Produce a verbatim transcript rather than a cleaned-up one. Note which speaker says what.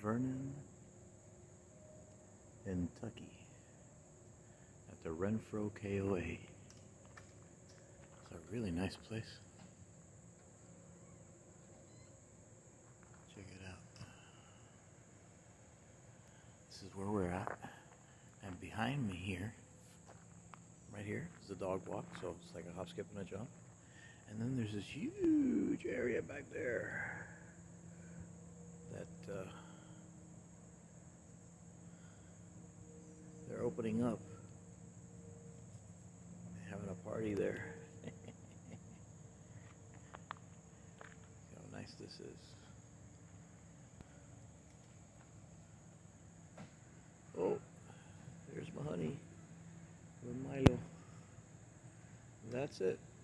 Speaker 1: Vernon, Kentucky, at the Renfro K O A. It's a really nice place. Check it out. This is where we're at. And behind me here, right here, is the dog walk, so it's like a hop, skip, and a jump. And then there's this huge area back there that uh, they're opening up. They're having a party there. How nice this is. Oh, there's my honey with Milo. That's it.